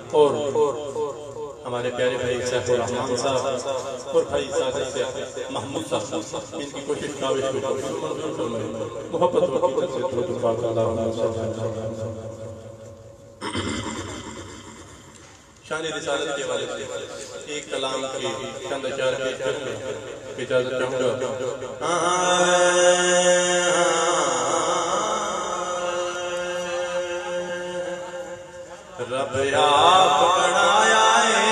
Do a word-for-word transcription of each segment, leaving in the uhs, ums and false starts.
اور ہمارے پیارے بھائی سیف الرحمان صاحب اور بھائی ساگر سے محمود صاحب ان کی کوشش کاوش کو محبت محبت سے درود پاک اللہ شان رسالت کے والے سے ایک کلام کی چند اشعار پیش کرنے کی اجازت چاہوں گا. رب آپ بڑھایا ہے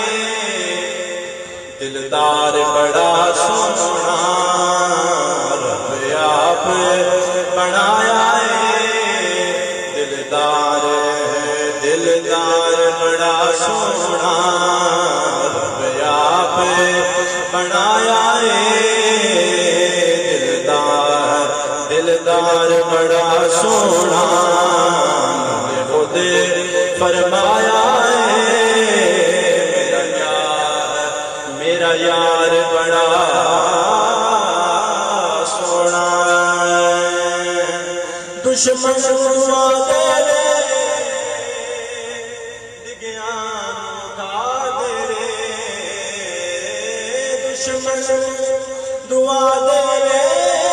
دلدار بڑا سونا، رب آپ بڑھایا ہے دلدار دلدار بڑا سونا، رب آپ بڑھایا ہے دلدار دلدار بڑا سونا، خود فرمایا ہے میرا یار بڑا سونا. دشمن دعا دے رے دگیان اٹھا دے رے، دشمن دعا دے رے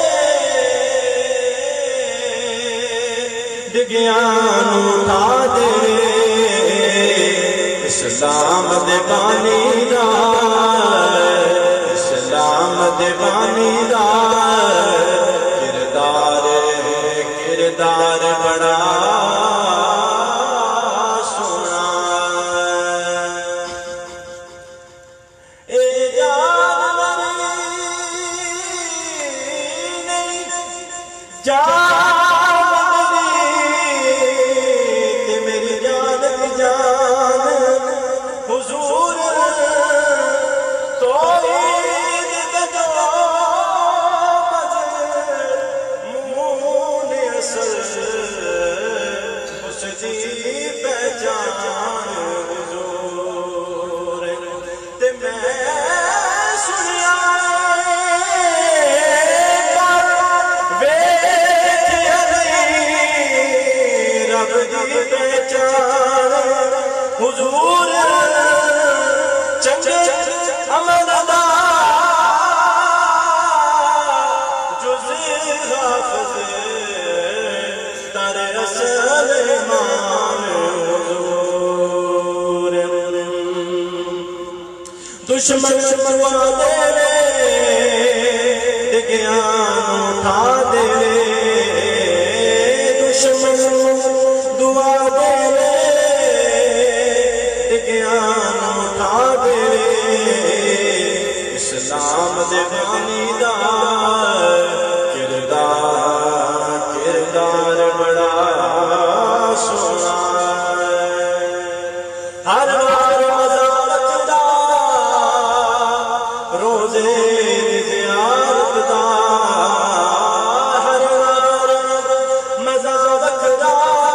دگیان اٹھا دے رے، اسلام دے بانی دا اسلام دے بانی دا کردار کردار بڑا سونا. اے جان میری جان میری جان کی جان حضور توحید دے جو مضمون اصل اس دی پہچان حضور تے میں سنیا ویکھ علی رب دی پہچان حضور چنگے عمل دا جزِ حافظ در اصل ایمان حضور. دشمن دعا دے رے دگیان اٹھا دے رے، دشمن دعا دے رے دگیان اٹھا دے رے، اسلام دے بانی دا کردار کردار بڑا سونا. ہر بار مزہ رکھدا روزے زیارت دا، ہر بار مزہ رکھدا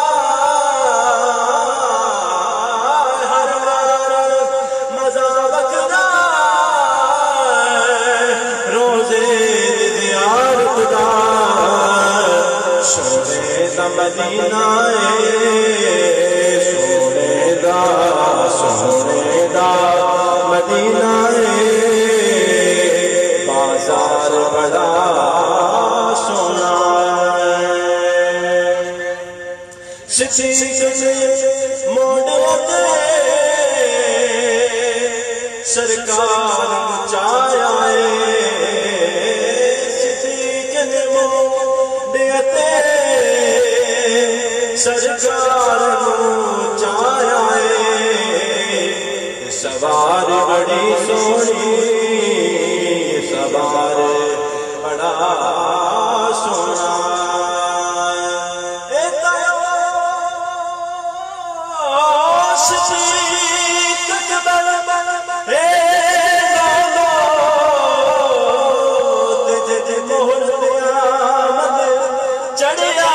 ہر بار مزہ رکھدا روزے زیارت دا. سونے دا مدینہ ہے سونے دا سونے دا مدینہ ہے بازار بڑا سونا. صدیق نے موڑے دے سرکار مچایا ہے، صدیق نے موڑے دے سرکار مچایا ہے، سوار بڑی سونی سوار بڑا سونا. صدیق اکبر اے دولت جد مہر قیامت چڑھیا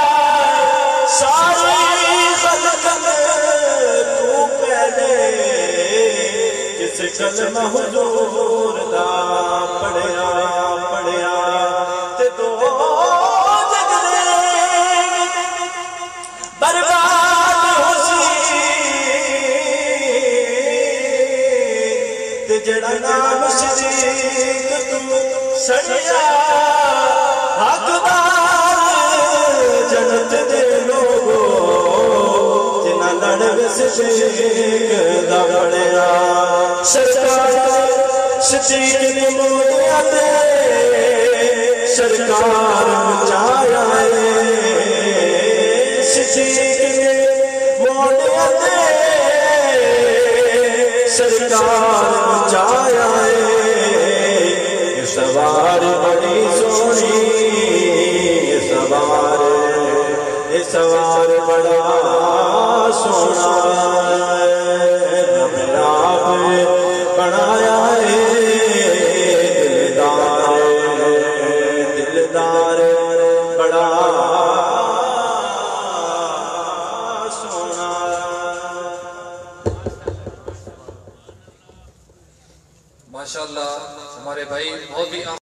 ساری خلق تو پہلے جس کلمہ حضور دا پڑھیا پڑھیا تے دو جگ دے برباد ہو سی جڑا نام صدیق تو سڑیا حقدار جنت دے لوگو جنہ لڑ صدیق دا بڑیا سرکار صدیق نے موڑیا دے سرکار مچایا ہے صدیق نے موڑیا دے سرکار مچایا ہے یہ سوار بڑی سونی یہ سوار یہ سوار بڑا سونا میرا بنایا ہے دلدار دلدار بڑا سونا ماشاءاللہ ہمارے بھائی بہت ہی